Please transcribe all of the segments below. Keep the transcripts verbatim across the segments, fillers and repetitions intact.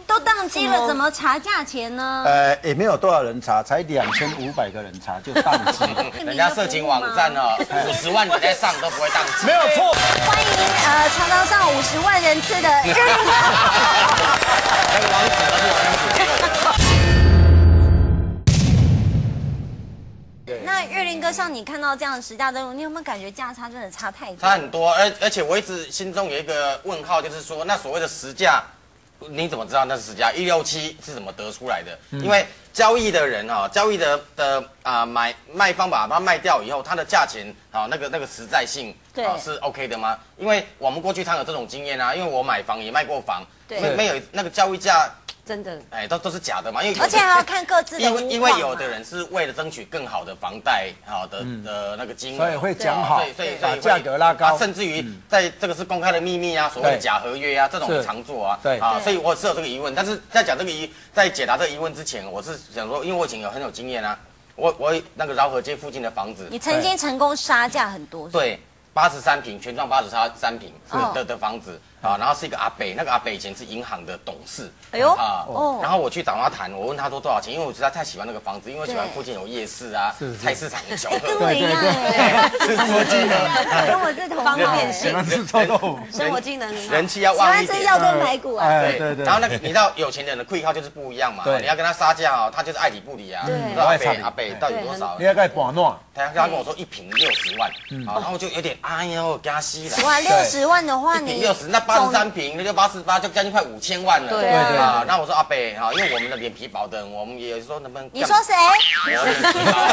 都宕机了，怎么查价钱呢？ 呃，也没有多少人查，才两千五百个人查就宕机了。 人家色情网站哦，五十万人在上都不会宕机。 没有错。 欢迎呃常常上五十万人次的日林哥。 那个网址都是我们自己的。 那日林哥，像你看到这样的实价登录，你有没有感觉价差真的差太多？ 差很多，而而且我一直心中有一个问号，就是说，那所谓的实价，你怎么知道那是实价？一六七是怎么得出来的？嗯、因为交易的人哈、哦，交易的的啊、呃、买卖方把它卖掉以后，它的价钱啊、哦、那个那个实在性啊、哦、是 OK 的吗？因为我们过去常有这种经验啊，因为我买房也卖过房，没没有那个交易价。 真的， 哎，都都是假的嘛，因为而且还要看各自的因为因为有的人是为了争取更好的房贷好的的那个金额， 所以会讲好， 所以所以把价格拉高， 甚至于在这个是公开的秘密啊，所谓的假合约啊，这种也常做啊， 对啊，所以我是有这个疑问，但是在讲这个疑，在解答这个疑问之前，我是想说，因为我以前有很有经验啊，我我那个饶河街附近的房子， 你曾经成功杀价很多， 对，八十三平，全幢八十三平的的房子。啊，然后是一个阿伯，那个阿伯以前是银行的董事， 哎呦， 啊，哦，然后我去找他谈，我问他说多少钱，因为我实在太喜欢那个房子，因为我喜欢附近有夜市啊，菜市场、小跟我一样哎， 吃附近的， 跟我是同方面喜欢吃臭豆腐， 生活技能很好， 人气要旺一点， 喜欢吃药炖排骨啊， 对对对， 然后那个你知道有钱人的贵靠就是不一样嘛，你要跟他杀价哦，他就是爱理不理啊， 对， 阿伯阿伯到底多少？ 你要该把诺， 他他跟我说一瓶六十万，啊，然后就有点哎呦加息了， 哇，六十万的话你六十那八十三平那就。八十八就将近快五千万了， 对啊。 那我说阿北啊，因为我们的脸皮薄的，我们也说能不能？ 你说谁？ 我脸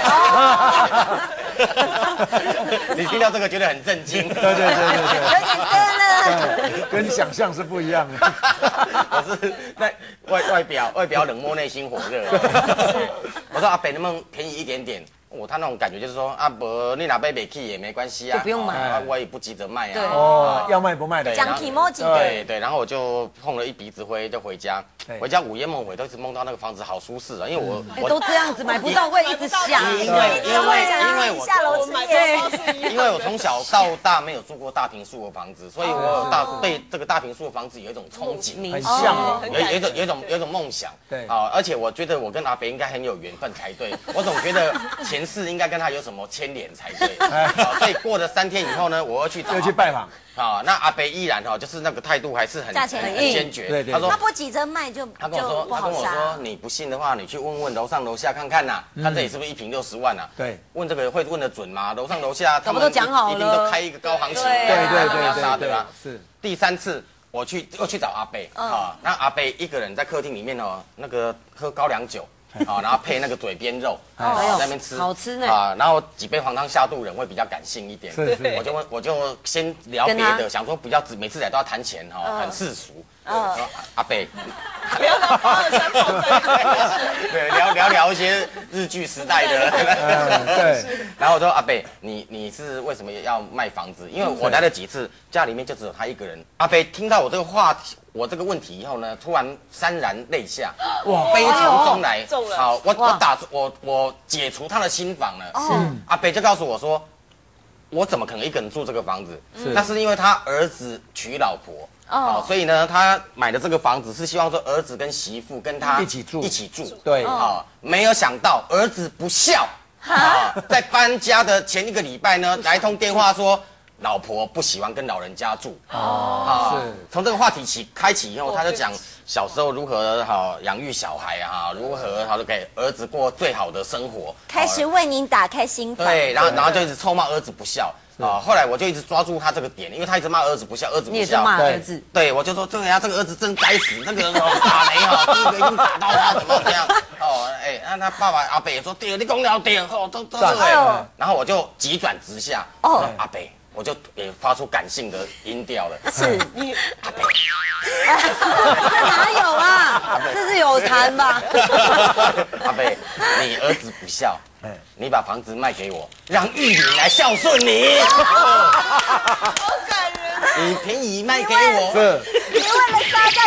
皮薄。你听到这个觉得很震惊， 对对对对对， 有点跟了，跟想象是不一样的。 我是那外外表外表冷漠，内心火热。我说阿北能不能便宜一点点？我、哦、他那种感觉就是说，啊不，你哪杯没去也没关系啊， 就不用买， 啊、我也不急着卖啊。 哦，要卖不卖的， 讲 emoji。 对对，然后我就碰了一鼻子灰，就回家。回家午夜梦回，都一直梦到那个房子好舒适啊，因为我我都这样子买不到，会一直想， 因为因为因为我下楼吃夜，因为我从小到大没有住过大坪数的房子，所以我大对这个大坪数的房子有一种憧憬， 很像， 有有一种有一种有一种梦想。对啊，而且我觉得我跟阿北应该很有缘分才对，我总觉得前世应该跟他有什么牵连才对。所以过了三天以后呢，我又去又去拜访。 啊，那阿北依然哈，就是那个态度还是很价钱很坚决。 对对， 他说他不急着卖就他跟我说，他跟我说，你不信的话，你去问问楼上楼下看看呐，看这里是不是一平六十万呐？ 对， 问这个会问得准吗？楼上楼下他们都讲好了， 一定都开一个高行情， 对对对要杀对吧？ 是。 第三次我去又去找阿北啊，那阿北一个人在客厅里面哦，那个喝高粱酒。啊，然后配那个嘴边肉，在那边吃， 好吃呢。 啊，然后几杯黄汤下肚，人会比较感性一点。 是是， 我就问，我就先聊别的，想说不要只每次来都要谈钱哈，很世俗。啊，阿北， 不要到八二三跑车。 对，聊聊聊一些日剧时代的。 对。 然后我说阿北，你你是为什么要卖房子？因为我来了几次，家里面就只有他一个人。阿北听到我这个话题。我这个问题以后呢，突然潸然泪下，哇，悲从中来。好，我我打我我解除他的心防了。是，阿北就告诉我说，我怎么可能一个人住这个房子？是，那是因为他儿子娶老婆。哦，所以呢，他买的这个房子是希望说儿子跟媳妇跟他一起住， 一起住。 对， 啊，没有想到儿子不孝，啊，在搬家的前一个礼拜呢，来一通电话说。老婆不喜欢跟老人家住哦，是从这个话题起开启以后，他就讲小时候如何好养育小孩啊，如何好给儿子过最好的生活， 开始为您打开心房。 对，然后然后就一直臭骂儿子不孝啊。后来我就一直抓住他这个点，因为他一直骂儿子不孝，儿子不孝。 你也是骂儿子？ 对，我就说这个呀，这个儿子真该死，那个打雷哈，第一个一定打到他，怎么这样？哦，哎，那他爸爸阿北也说对，你讲了对，哦，都都对。然后我就急转直下，哦，阿北。我就也发出感性的音调了。 是你阿北，这哪有啊？这是有谈吧？ 阿北，你儿子不孝，你把房子卖给我，让玉玲来孝顺你。 好感人。 你便宜卖给我。 是。 你为了杀价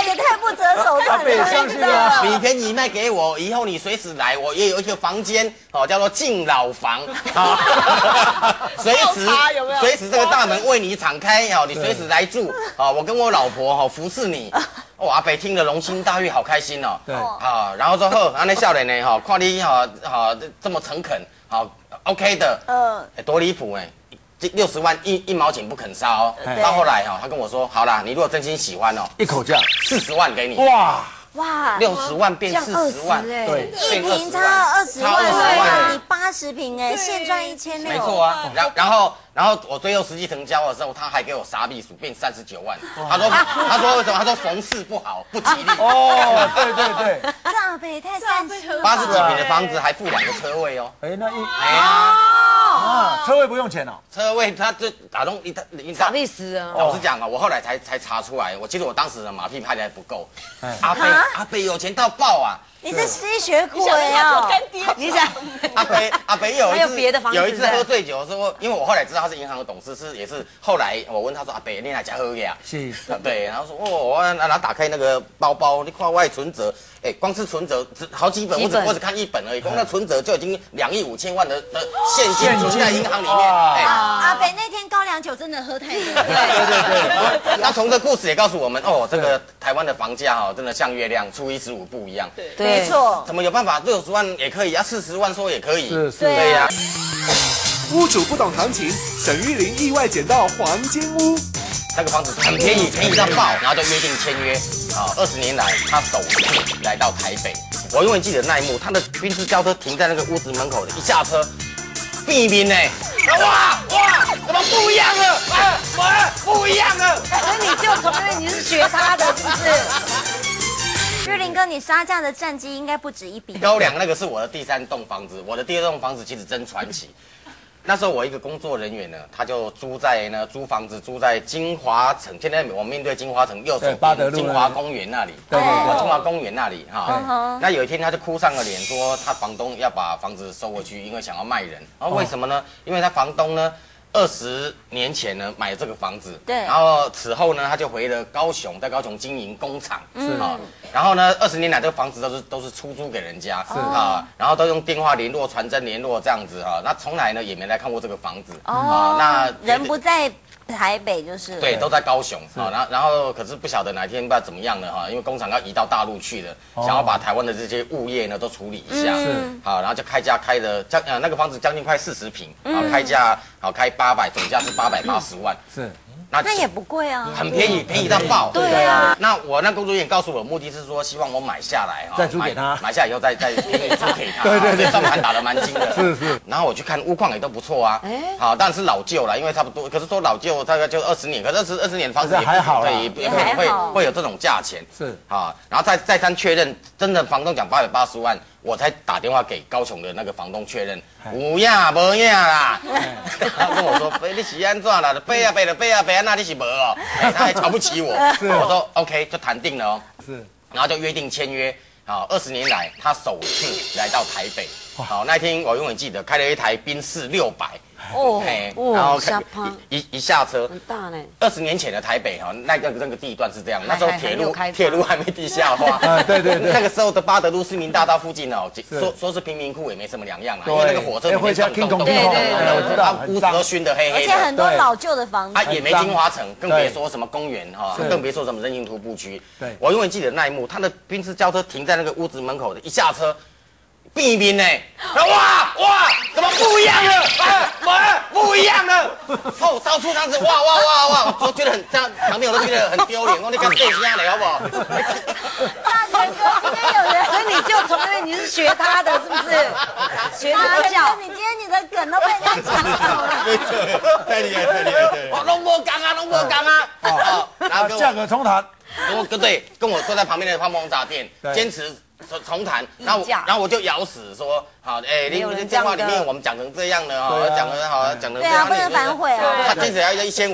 也太不择手段了。 阿北上去了， 你便宜卖给我，以后你随时来，我也有一个房间哦，叫做敬老房啊，随时随时这个大门为你敞开哦，你随时来住啊，我跟我老婆哈服侍你。哦，阿北听了龙心大悦，好开心哦。 对啊，然后说好，安尼少年呢哈，看你哈哈这么诚恳，好 OK 的，嗯，多离谱哎。这六十万一一毛钱不肯烧、哦，到后来哈、哦，他跟我说，好啦，你如果真心喜欢哦， 一口价四十万给你。 哇哇， 六十万变四十万， 对， 一瓶差二十万，你八十瓶哎，现赚一千六。 没错啊，然然后然后我最后实际成交的时候，他还给我杀避暑，变三十九万。他说他说为什么？他说逢事不好，不吉利。 哦，对对对， 这阿北太善心了。 八十几平的房子还附两个车位哦。 哎，那一哎呀。 啊，车位不用钱哦， 车位他就打动你，他你傻逼死啊！ 老实讲啊，我后来才才查出来，我其实我当时的马屁拍的还不够。阿北阿北有钱到爆啊！ 你是吸血鬼啊！ 你想阿北阿北有一还有次别的房子有一次喝醉酒说，因为我后来知道他是银行的董事，是也是后来我问他说阿北你哪家喝呀？ 是， 对，然后说哦，我然后打开那个包包，你看外存折，哎，光是存折只好几本，我只我只看一本而已，光那存折就已经两亿五千万的的现金存在银行里面。哎， 阿北那天高粱酒真的喝太多。 对对对， 那从这故事也告诉我们，哦，这个台湾的房价哈，真的像月亮，初一十五不一样。 对没错。 怎么有办法六十万也可以啊，四十万说也可以？ 是是， 对呀。 屋主不懂行情，沈玉琳意外捡到黄金屋。 那个房子很便宜，便宜到爆，然后就约定签约。啊，二十年来他首次来到台北，我永远记得那一幕，他的宾士轿车停在那个屋子门口的，一下车，避免呢，哇哇，怎么不一样了？啊，哇，不一样了。 所以你就从那边你是学他的，是不是？ 玉林哥，你杀价的战绩应该不止一笔。 高粱那个是我的第三栋房子，我的第二栋房子其实真传奇。那时候我一个工作人员呢，他就租在呢租房子租在金华城，现在我面对金华城右手边金华公园那里， 对对对， 金华公园那里哈。那有一天他就哭丧了脸，说他房东要把房子收回去，因为想要卖人。然后为什么呢？因为他房东呢。二十年前呢，买了这个房子， 对， 然后此后呢，他就回了高雄，在高雄经营工厂，是啊，然后呢，二十年来这个房子都是都是出租给人家，是啊，然后都用电话联络、传真联络这样子哈，那从来呢也没来看过这个房子，哦，那人不在台北就是， 对，都在高雄啊，然后然后可是不晓得哪天不知道怎么样了哈，因为工厂要移到大陆去了，想要把台湾的这些物业呢都处理一下，是，好，然后就开价开了将呃那个房子将近快四十平，啊，开价好开八百，总价是八百八十万， 是。 那那也不贵啊， 很便宜，便宜到爆。 对啊。 那我那工作人员告诉我，目的是说希望我买下来哈， 再租给他， 买下以后再再便宜租给他。 对对对， 算盘打得蛮精的。 是是。 然后我去看屋况也都不错啊，好，但是老旧了，因为差不多。可是说老旧大概就二十年，可是二十二十年房子也还好， 对，也会会会有这种价钱。 是啊， 然后再再三确认，真的房东讲八百八十万。我才打电话给高雄的那个房东确认，有呀无呀啦，他跟我说，你是安怎啦？背啊背了背啊背啊，那你是无哦，他还瞧不起我。我说 OK 就谈定了哦，是，然后就约定签约。好，二十年来他首次来到台北。好，那天我永远记得，开了一台宾士六百。哦，然后一一一下车， 很大呢。 二十年前的台北哈，那个那个地段是这样，那时候铁路铁路还没地下化， 啊对对对， 那个时候的巴德路市民大道附近哦，说说是贫民窟也没什么两样啦，因为那个火车每天动动动， 对对对， 它屋子都熏得黑黑的，而且很多老旧的房子， 啊也没金华城，更别说什么公园哈，更别说什么人行徒步区。对，我永远记得那一幕，他的宾士轿车停在那个屋子门口的，一下车。避免呢？哇哇，怎么不一样了？啊，哇，不一样了！哦，到处这样子，哇哇哇哇，我觉得很这样，旁边我都觉得很丢脸。我你看这下来好不好？ 大全哥，今天有人， 所以你就从那边你是学他的，是不是？学他叫。 你今天你的梗都被人家抢走了。 没错，太厉害太厉害！我龙波刚啊，龙波刚啊。 哦，然后价格重谈。 跟我对，跟我坐在旁边的泡沫红茶店，坚持。重重谈，然后然后我就咬死说，好，哎，你你电话里面我们讲成这样的哈，讲的好，讲成这样， 对啊，不能反悔啊。 他坚持要一千五，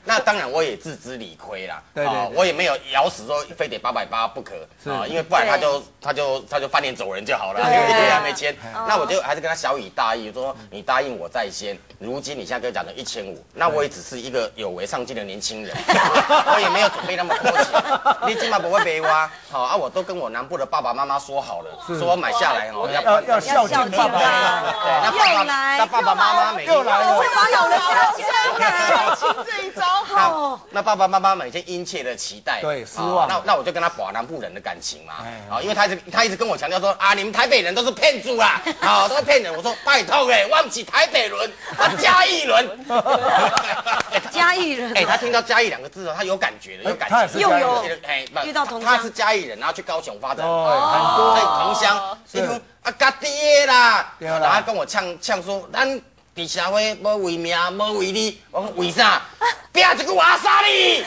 那当然我也自知理亏啦， 对对对我也没有咬死说非得八百八不可啊，因为不然他就他就他就翻脸走人就好了，因为一个月还没签。那我就还是跟他小以大义，说你答应我在先，如今你现在跟我讲成一千五，那我也只是一个有为上进的年轻人，我也没有准备那么多钱，你今晚不会背我，好啊，我都跟我南部的爸爸妈妈说好了，说买下来哦要要要孝敬爸爸妈妈。 对，那爸爸那爸爸妈妈每天又来了， 会把老人家进来。 亲这一招好。 那爸爸妈妈每天殷切的期待， 对失望那那我就跟他把南部人的感情嘛，啊，因为他一直他一直跟我强调说啊，你们台北人都是骗子啦，啊，都是骗人。我说拜托哎，我不是台北人，他嘉义人， 嘉义人， 哎，他听到嘉义两个字哦，他有感觉的，有感觉， 又有哎， 遇到同乡他是嘉义人，然后去高雄发展， 哦很多所以同乡，一听啊，家己的啦， 对啦然后他跟我呛呛说，咱伫社会无为名，无为利，我说为啥？拼一句话杀你！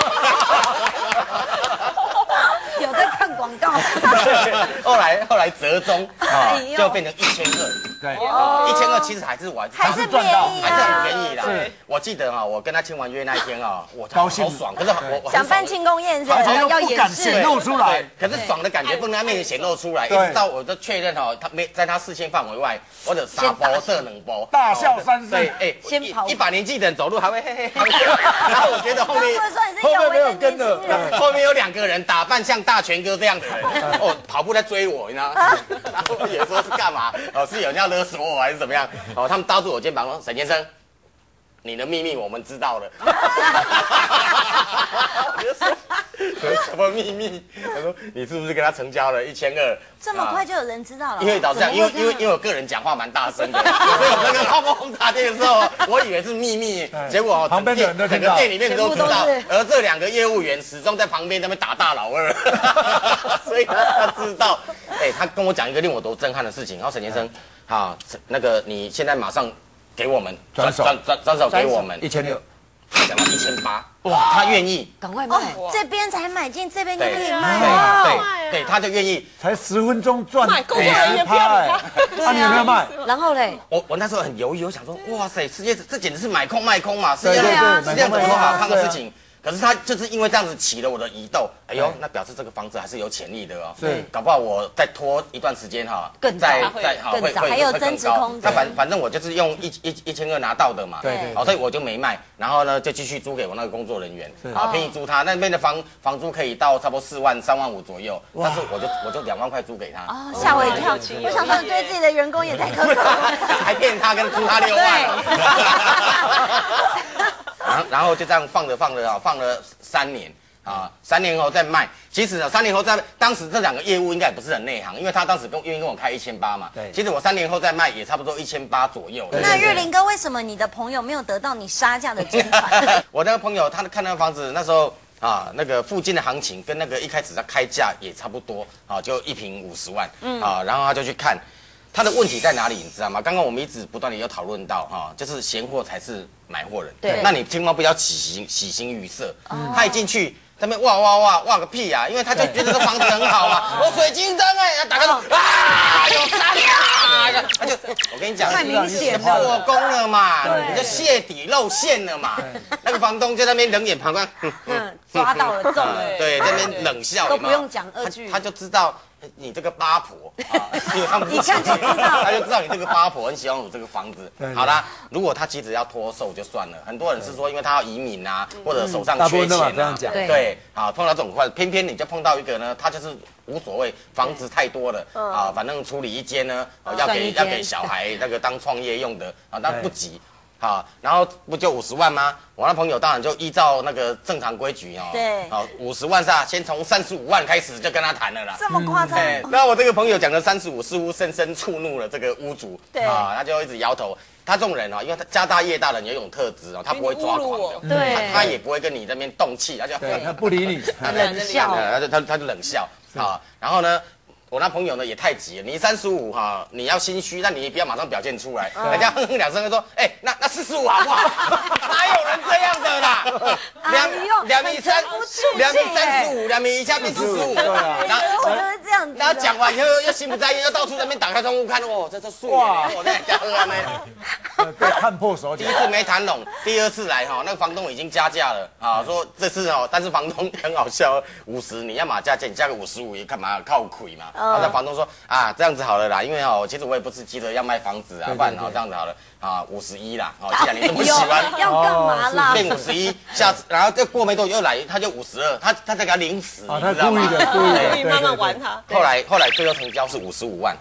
有在看广告。 后来后来折中啊哎，呦就变成一千二。 对， 一千二其实还是我还是便宜还是很便啊！ 宜啦。我记得哈，我跟他签完约那一天啊，我高兴好爽。可是我我想办庆功宴是而且又要不敢演示显，露出来对，可是爽的感觉不能在面前显露出来，一对直到我就确认哈，他没在他视线范围外，或者撒波这冷波， 大笑三声对，哎， 先跑一一把年纪的人走路还会嘿嘿，还会然后我觉得后面他不是说你是有为的年轻人， 后面有两个人打扮像大全哥这样的人，哦，跑步在追我，你知道吗？然后我也说是干嘛？哦，是有人要勒索我还是怎么样？哦，他们搭住我肩膀说：“沈先生，你的秘密我们知道了。”我就说什么秘密？他说你是不是跟他成交了一千二？ 这么快就有人知道了？ 因为导致这样，因为因为因为我个人讲话蛮大声的，所以我那个泡沫轰炸店的时候，我以为是秘密，结果旁边的人都听到整个店里面都知道全部， 而这两个业务员始终在旁边那边打大老二，所以他他知道，哎，他跟我讲一个令我多震撼的事情，然后沈先生，好，那个你现在马上给我们转手转转转手给我们一千六， 他讲到一千八，哇，他愿意， 赶快卖，这边才买进，这边就可以对卖了。 对对，他就愿意。 才十分钟赚卖工作人员五十趴哎，啊，你有没有卖？ 然后嘞， 我我那时候很犹豫，我想说，哇塞，世界这简直是买空卖空嘛，是对这样， 对对是这样怎么买空卖空好看的对啊事情。可是他就是因为这样子起了我的疑窦，哎呦，那表示这个房子还是有潜力的哦。 是搞不好我再拖一段时间哈， 更早再会再好更早还有增值空间那反反正我就是用一一一千二拿到的嘛， 对对好，所以我就没卖，然后呢就继续租给我那个工作人员，啊，便宜租他那边的房房租可以到差不多四万三万五左右，但是我就我就两万块租给他， 哦，吓我一跳！我想说，你对自己的员工也太苛刻了。 还骗他跟租他六万。然后然后就这样放着放着啊，放了三年啊，三年后再卖。其实呢，三年后再当时这两个业务应该也不是很内行，因为他当时跟愿意跟我开一千八嘛。 对其实我三年后再卖也差不多一千八左右。 那玉林哥，为什么你的朋友没有得到你杀价的捐款？ 我那个朋友，他看那个房子那时候啊，那个附近的行情跟那个一开始他开价也差不多啊，就一平五十万，嗯啊，然后他就去看。他的问题在哪里，你知道吗？刚刚我们一直不断的有讨论到哈，就是闲货才是买货人。 对那你千万不要喜形喜形于色。他一进去，他们哇哇哇哇个屁啊！因为他就觉得这房子很好嘛，我水晶灯哎，打开说啊有山啊，他就我跟你讲， 太明显了破功了嘛，你就泄底露馅了嘛。那个房东就在那边冷眼旁观， 嗯，抓到了，中了。 对，在那边冷笑， 都有没有不用讲二句他他就知道你这个八婆啊，因为他们是一看就知道他就知道你这个八婆很喜欢我这个房子对。 好啦，如果他急着要脱售就算了，很多人是说因为他要移民啊，或者手上大部分都缺钱啊， 嘛这样讲对对，啊，碰到这种话，偏偏你就碰到一个呢，他就是无所谓，房子太多了啊，反正处理一间呢，啊要算一间给要给小孩那个当创业用的啊，但不急。好，然后不就五十万吗？我那朋友当然就依照那个正常规矩哦， 对好，五十万下先从三十五万开始就跟他谈了啦。 这么夸张？ 哎，那我这个朋友讲的三十五似乎深深触怒了这个屋主， 对啊，他就一直摇头。他这种人哦，因为他家大业大的人有一种特质哦，他不会抓狂的， 对他他也不会跟你这边动气，他就对，他不理你， 冷笑。 他就他他就冷笑啊，然后呢？我那朋友呢也太急了，你三十五哈，你要心虚，但你也不要马上表现出来，人家哼哼两声就说，哎、那那四十五好不好？哪有人这样的啦？两两米三，两米三十五，两米以下比四十五， 对啊然后我就是这这样子的。 然后讲完以后又心不在焉，又到处在那边打开窗户看，哦，这这树哇，我在家喝没？ 被看破手脚。 第一次没谈拢，第二次来哈，那个房东已经加价了啊，说这次哦，但是房东很好笑，五十你要嘛加价，你加个五十五也干嘛靠亏嘛？然后那房东说啊，这样子好了啦，因为哦，其实我也不是急着要卖房子啊，不然哦这样子好了啊，五十一啦，哦，既然你这么喜欢， 要干嘛啦？ 变五十一，下次然后再过没多久又来，他就五十二，他他再给他零死， 啊， 你知道吗？ 他故意的，故意的， 故意慢慢玩他。 后来后来最后成交是五十五万，